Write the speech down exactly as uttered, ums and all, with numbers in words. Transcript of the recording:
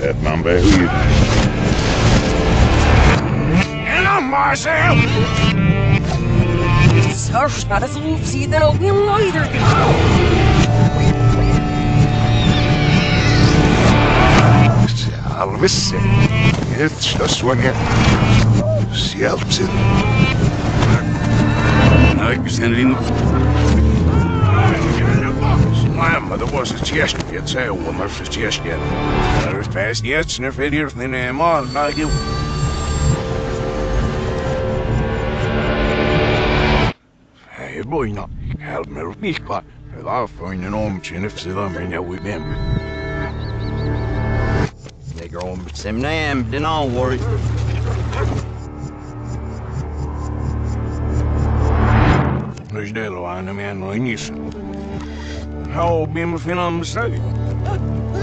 that number. Who you? And I'm Marcel! Sarsh, not as wolf, see that I'll be lighter. Alvis, it's just one here. Självt. Jag känner in. Mamma, det var så tjäst, jag säger om man för tjäst igen. Det är fast jetzt, när för det är en man, nej du. Hey, boy, no, help me with me, but I'll find an arm chin if they let me know with them. Lägger om sem nam, den all worry. There's that line, man, like this. How be my fin on mistake?